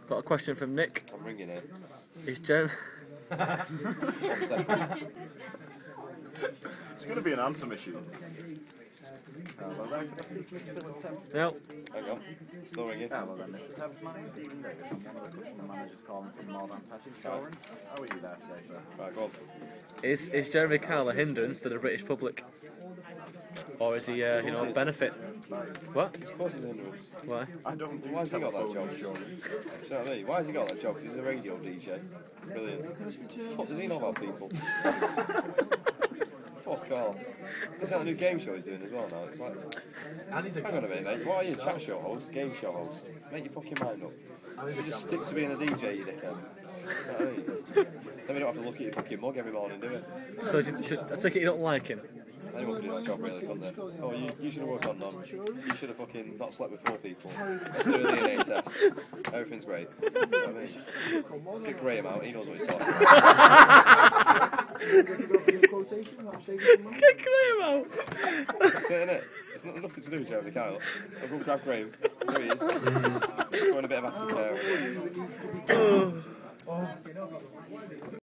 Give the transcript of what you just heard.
Got a question from Nick. I'm ringing it. Is Jeremy... It's going to be an answer machine. No. Hang on. Still ringing. Hello then, Mr. Tubbs. My name's Stephen Davis. I'm one of the assistant managers calling from Modern Pet Insurance. How are you there today, sir? Right, go on. Is Jeremy Kyle a hindrance to the British public? Or is he, a benefit? What? Of course he's a hindrance. Why? I don't do Why has he got that telephone job? insurance. Do you know what I mean? Why has he got that job? Because he's a radio DJ. Brilliant. What does he know about people? Fuck off. Is that a new game show he's doing as well now? It's like... Hang on a minute, mate. What are you? Chat show host? Game show host? Make your fucking mind up. You just stick to being a DJ, you dickhead. You know what I mean? Then we don't have to look at your fucking mug every morning, do we? So I take it you don't like him? Anyone could do that job really, couldn't they? Oh, you should have worked on them. You should have fucking not slept with 4 people. Let's do a DNA test. Everything's great. You know what I mean? Get Graham out, he knows what he's talking about. Get Graham out! That's it, innit? It's nothing to do with Jeremy Kyle. I'll go grab Graham. There he is. Going a bit of aftercare.